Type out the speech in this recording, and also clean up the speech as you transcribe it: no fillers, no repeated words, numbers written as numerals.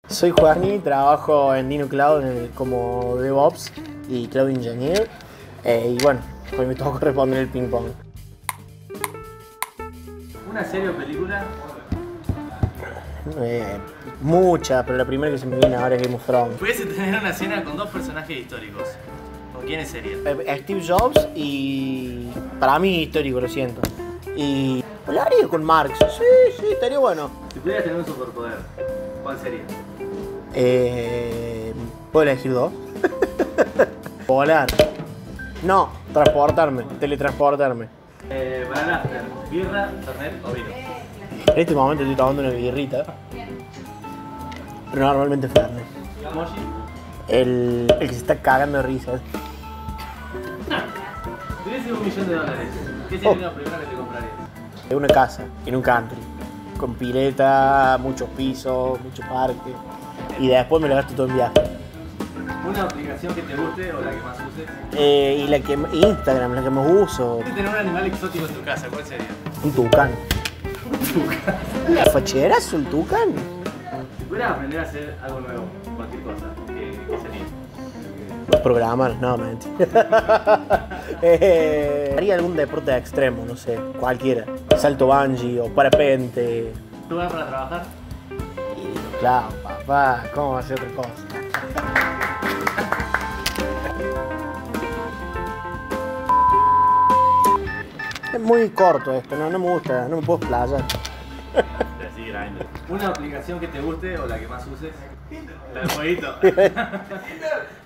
Soy Juani, trabajo en Dino Cloud como DevOps y Cloud Engineer. Y bueno, hoy me tocó responder el ping pong. ¿Una serie o película? Muchas, pero la primera que se me viene ahora es Game of Thrones. Pudiese tener una cena con dos personajes históricos. ¿Con quiénes serían? Steve Jobs y... para mí histórico, lo siento. Y... lo haría con Marx. Sí, estaría bueno. Si pudieras tener un superpoder, ¿cuál sería? ¿Puedo elegir dos? Volar. No, transportarme, teletransportarme. Para el after, birra, fernet o vino. En este momento estoy tomando una birrita. Pero normalmente Fernet. Emoji. El que se está cagando de risa. Si tuvieses $1 millón, ¿qué sería lo primero que te comprarías? Una casa, en un country. Con pileta, muchos pisos, mucho parque. Y después me lo gasto todo en viaje. ¿Una aplicación que te guste o la que más uses? Y Instagram, la que más uso. Si tener un animal exótico en tu casa, ¿cuál sería? Un tucán. ¿Facherazo el tucán? Si pudieras aprender a hacer algo nuevo, cualquier cosa, ¿qué sería? Programar, no, mentira. Haría algún deporte extremo, no sé, cualquiera. Salto bungee o parapente. ¿Lugar para trabajar? Y claro, papá, ¿cómo va a ser otra cosa? Es muy corto esto, no me gusta, no me puedo explayar. Así grande. ¿Una aplicación que te guste o la que más uses? La del jueguito.